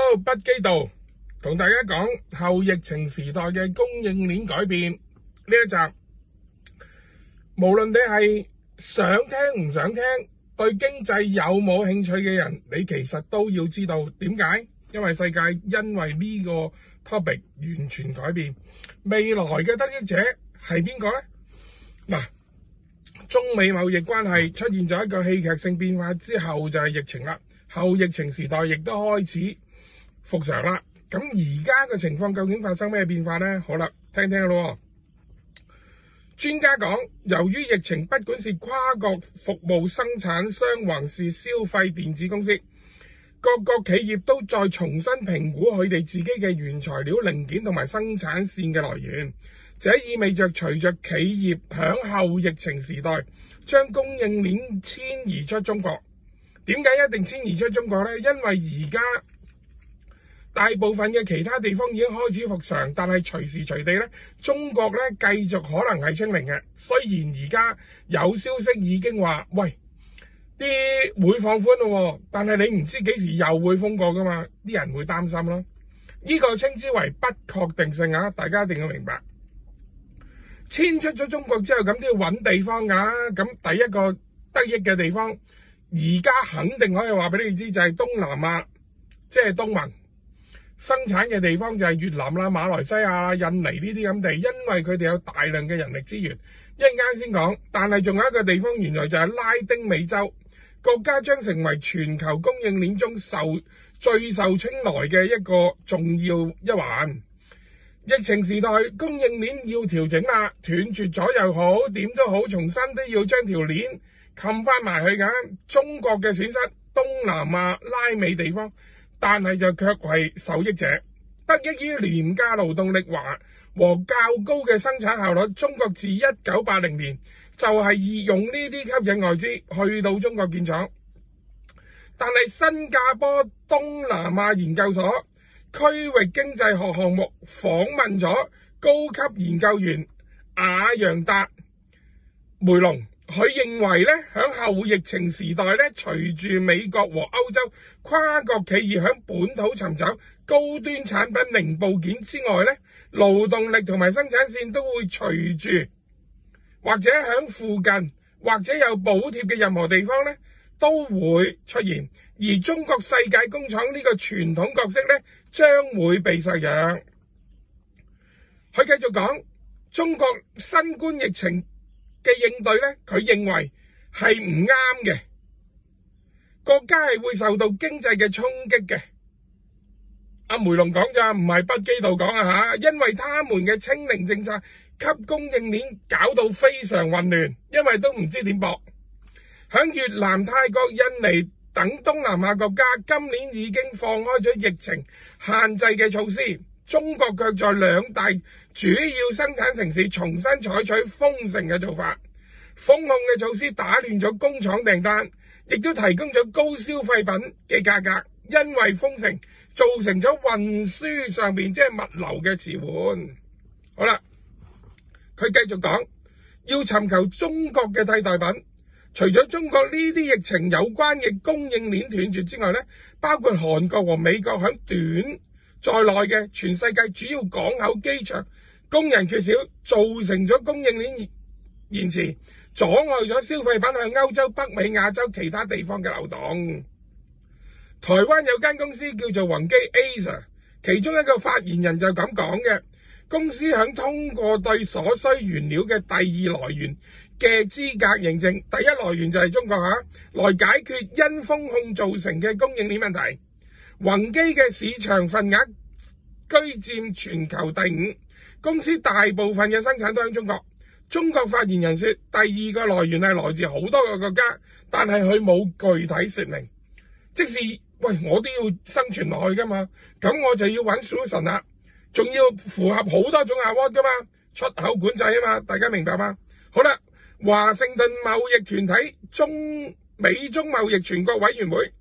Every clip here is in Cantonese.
Hello， 不羈道同大家講後疫情時代嘅供應鏈改變。呢一集無論你係想聽唔想聽，對經濟有冇興趣嘅人，你其實都要知道點解。因為世界因為呢個 topic 完全改變，未來嘅得益者係邊個呢？嗱，中美貿易關係出現咗一個戲劇性變化之後，就係疫情啦。後疫情時代亦都開始復常啦。咁而家嘅情況究竟發生咩變化呢？好啦，聽聽咯。專家講，由於疫情，不管是跨國服務生產商還是消費電子公司，各個企業都再重新評估佢哋自己嘅原材料零件同埋生產線嘅來源。這意味着隨着企業響後疫情時代將供應鏈遷移出中國。點解一定遷移出中國呢？因為而家大部分嘅其他地方已經開始復常，但係隨時隨地咧，中國咧繼續可能係清零嘅。雖然而家有消息已經話，喂，啲會放寬咯，但係你唔知幾時又會封過噶嘛，啲人會擔心咯。呢個稱之為不確定性啊，大家一定要明白。遷出咗中國之後，咁都要揾地方㗎。咁第一個得益嘅地方，而家肯定可以話俾你知，就係東南亞，即係東盟生產嘅地方，就係越南啦、馬來西亞、印尼呢啲咁地，因為佢哋有大量嘅人力資源。一陣間先講，但係仲有一個地方，原來就係拉丁美洲國家，將成為全球供應鏈中最受青睞嘅一個重要一環。疫情時代供應鏈要調整啦，斷絕咗又好，點都好，重新都要將條鏈冚翻埋去㗎。中國嘅損失，東南亞拉美地方，但係就卻係受益者，得益於廉價勞動力和較高嘅生產效率。中國自1980年就係用呢啲吸引外資去到中國建廠，但係新加坡東南亞研究所區域經濟學項目訪問咗高級研究員亞陽達梅隆，佢認為咧，響後疫情時代咧，隨住美國和歐洲跨國企業響本土尋找高端產品零部件之外咧，勞動力同埋生產線都會隨住或者響附近或者有補貼嘅任何地方咧，都會出現。而中國世界工廠呢個傳統角色咧，將會被削弱。佢繼續講，中國新冠疫情嘅應對咧，佢認為係唔啱嘅，國家係會受到經濟嘅衝擊嘅。阿梅隆講咋，唔係不羈道講啊吓，因為他們嘅清零政策給供應鏈搞到非常混亂，因為都唔知點駁。響越南、泰國、印尼等東南亞國家，今年已經放開咗疫情限制嘅措施，中國卻在兩大主要生產城市重新採取封城嘅做法。封控嘅措施打亂咗工廠訂單，亦都提供咗高消費品嘅價格，因為封城造成咗運輸上面即係物流嘅遲緩。好啦，佢繼續講，要尋求中國嘅替代品。除咗中國呢啲疫情有關嘅供應鏈斷絕之外咧，包括韓國和美國響短在內嘅全世界主要港口、機場工人缺少，造成咗供應鏈延遲，阻礙咗消費品向歐洲、北美、亞洲其他地方嘅流動。台灣有間公司叫做宏基 Acer， 其中一個發言人就咁講嘅，公司響通過對所需原料嘅第二來源嘅資格認證，第一來源就係中國來解決因封控造成嘅供應鏈問題。宏基嘅市場份額居佔全球第5，公司大部分嘅生產都喺中國。中國發言人說，第二個來源係來自好多個國家，但係佢冇具體說明。即是喂，我都要生存落去噶嘛，咁我就要揾 solution 啦，仲要符合好多種 award 噶嘛，出口管制啊嘛，大家明白嗎？好啦。華盛頓貿易團體美中貿易全國委員會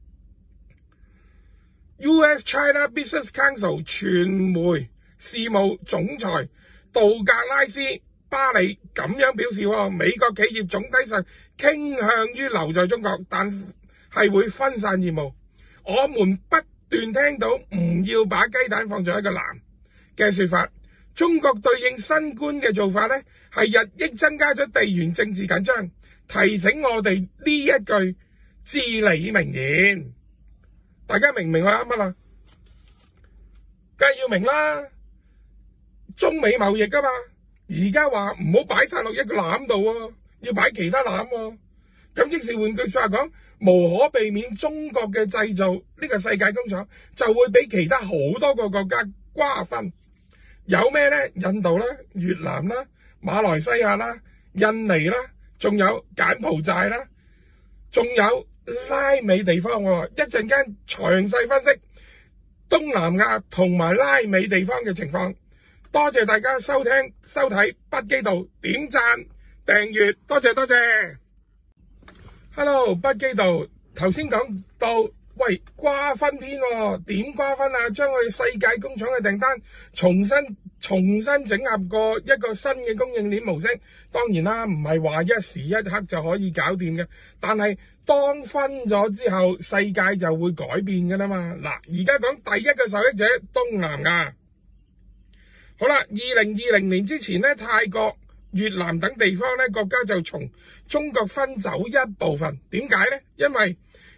US China Business Council 傳媒事務總裁杜格拉斯巴里咁樣表示，美國企業總體上傾向於留在中國，但係會分散業務。我們不斷聽到唔要把雞蛋放在一個籃嘅說法。中國對應新冠嘅做法呢，係日益增加咗地緣政治緊張，提醒我哋呢一句至理名言。大家明唔明我啱乜啊？梗係要明啦，中美貿易噶嘛，而家話唔好擺晒落一個籃度喎，要擺其他籃喎。咁即是換句說話講，無可避免中國嘅製造呢個世界工廠就會俾其他好多個國家瓜分。有咩呢？印度啦、越南啦、馬來西亞啦、印尼啦，仲有柬埔寨啦，仲有拉美地方喎。一陣間詳細分析東南亞同埋拉美地方嘅情況。多謝大家收聽收睇不羈道，點讚訂閱，多謝多謝。Hello， 不羈道頭先講到，喂，瓜分篇喎，點瓜分啊？將佢世界工廠嘅訂單重新整合過一個新嘅供應鏈模式。當然啦，唔係話一時一刻就可以搞掂嘅，但係當分咗之後，世界就會改變噶啦嘛。嗱，而家講第一個受益者東南亞。好啦，2020年之前呢，泰國、越南等地方呢，國家就從中國分走一部分。點解呢？因為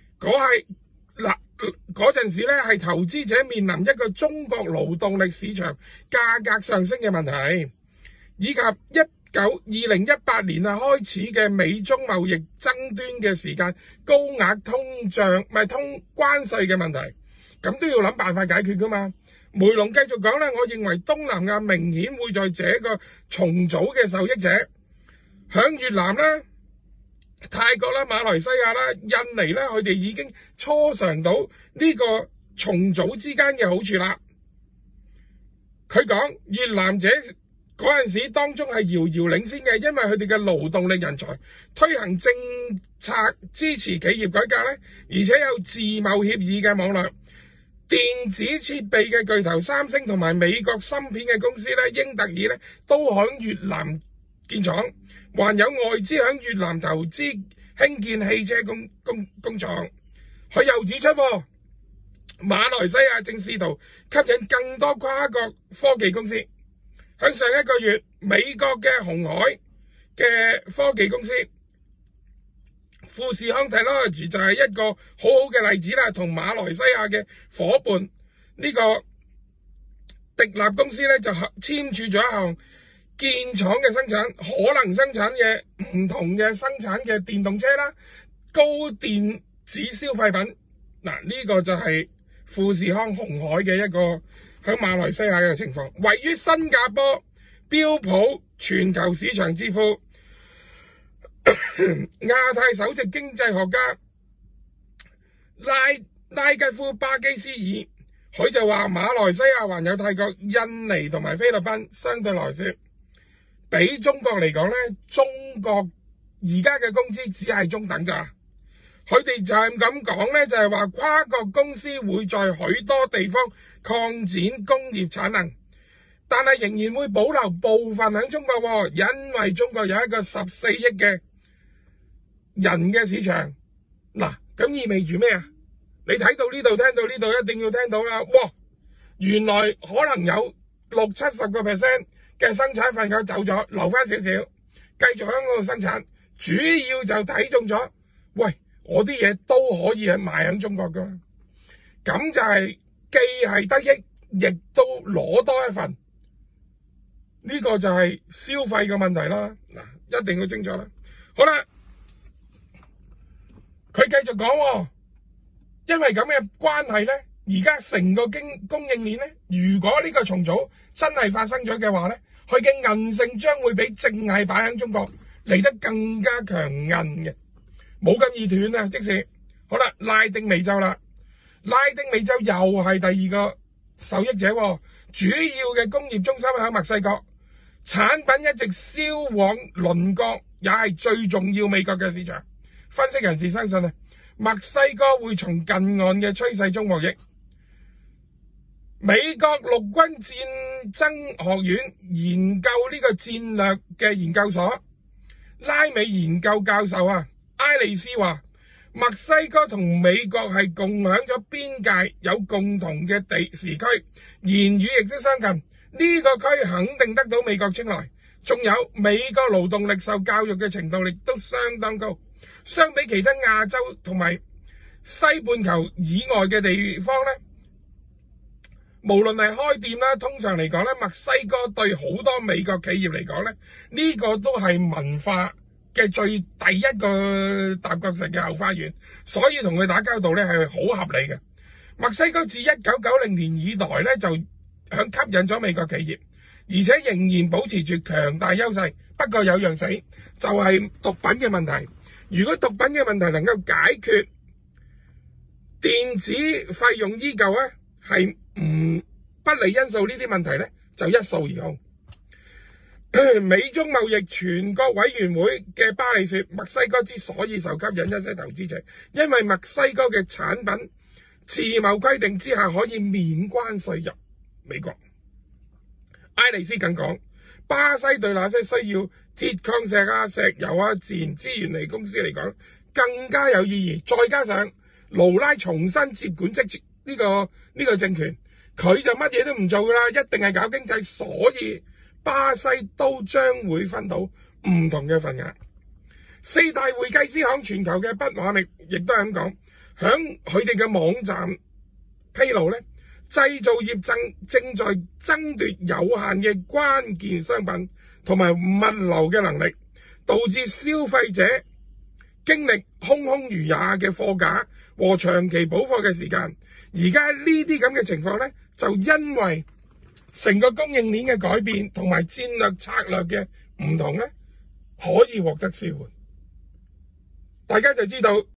嗰陣時呢，係投資者面臨一個中國勞動力市場價格上升嘅問題，以及2018年開始嘅美中貿易爭端嘅時間，高額通關稅嘅問題，咁都要諗辦法解決噶嘛。梅龍繼續講咧，我認為東南亞明顯會在這個重組嘅受益者，響越南啦、泰國啦、馬來西亞啦、印尼啦，佢哋已經初嘗到呢個重組之間嘅好處啦。佢講越南嗰陣時當中係遙遙領先嘅，因為佢哋嘅勞動力人才推行政策支持企業改革咧，而且有自貿協議嘅網絡。電子設備嘅巨頭三星同埋美國芯片嘅公司咧，英特爾咧都響越南建廠，還有外資響越南投資興建汽車工廠。佢又指出，馬來西亞正試圖吸引更多跨國科技公司。響上一個月，美國嘅鴻海嘅科技公司富士康 Technology 就係一個好好嘅例子啦，同馬來西亞嘅伙伴呢個迪立公司咧就簽署咗一項建廠嘅生產，可能生產嘅唔同嘅生產嘅電動車啦、高電子消費品。嗱，呢個就係富士康鴻海嘅一個喺馬來西亞嘅情況。位於新加坡標普全球市場智庫亞太首席經濟學家拉吉夫巴基斯爾，佢就話馬來西亞還有泰國、印尼同埋菲律賓相對來說，比中國嚟講咧，中國而家嘅工資只係中等咋。佢哋就係咁講咧，就係話跨國公司會在許多地方擴展工業產能，但係仍然會保留部分喺中國，因為中國有一個14億嘅人嘅市場。嗱，咁意味住咩啊？你睇到呢度，聽到呢度，一定要聽到啦。哇，原來可能有60-70% 嘅生產份額走咗，留翻少少，繼續喺嗰度生產，主要就睇中咗，喂，我啲嘢都可以係賣喺中國噶嘛，咁就係既係得益，亦都攞多一份，呢個就係消費嘅問題啦。嗱，一定要清楚啦。好啦，佢繼續講，因為咁嘅關係咧，而家成個供應鏈咧，如果呢個重組真係發生咗嘅話咧，佢嘅韌性將會比淨係擺喺中國嚟得更加強韌嘅，冇咁易斷啊！即使好啦，拉丁美洲啦，拉丁美洲又係第二個受益者，主要嘅工業中心喺墨西哥，產品一直銷往鄰國，也係最重要美國嘅市場。分析人士相信啊，墨西哥會從近岸嘅趨勢中獲益。美國陸軍戰爭學院研究呢個戰略嘅研究所拉美研究教授埃利斯話， 墨西哥同美國係共享咗邊界，有共同嘅時區，言語亦都相近。呢個區肯定得到美國青睞，仲有美國勞動力受教育嘅程度亦都相當高，相比其他亞洲同埋西半球以外嘅地方咧，無論係開店啦，通常嚟講咧，墨西哥對好多美國企業嚟講咧，呢個都係文化嘅第一個踏腳石嘅後花園，所以同佢打交道咧係好合理嘅。墨西哥自1990年以來咧就響吸引咗美國企業，而且仍然保持住強大優勢。不過有樣死，就係毒品嘅問題。如果毒品嘅問題能夠解決，電子費用依舊咧係不利因素，呢啲問題咧就一掃而空。美中貿易全國委員會嘅巴里說，墨西哥之所以受吸引一些投資者，因為墨西哥嘅產品自貿規定之下可以免關稅入美國。埃利斯更講，巴西對那些需要鐵礦石啊、石油啊、自然資源類公司嚟講更加有意義。再加上盧拉重新接管呢個政權，佢就乜嘢都唔做噶啦，一定係搞經濟，所以巴西都將會分到唔同嘅份額。四大會計師行全球嘅畢馬力亦都係咁講，響佢哋嘅網站披露咧，製造業正在爭奪有限嘅關鍵商品同埋物流嘅能力，導致消費者經歷空空如也嘅貨架和長期補貨嘅時間。而家呢啲咁嘅情況咧，就因為成個供應鏈嘅改變同埋戰略策略嘅唔同咧，可以獲得舒緩。大家就知道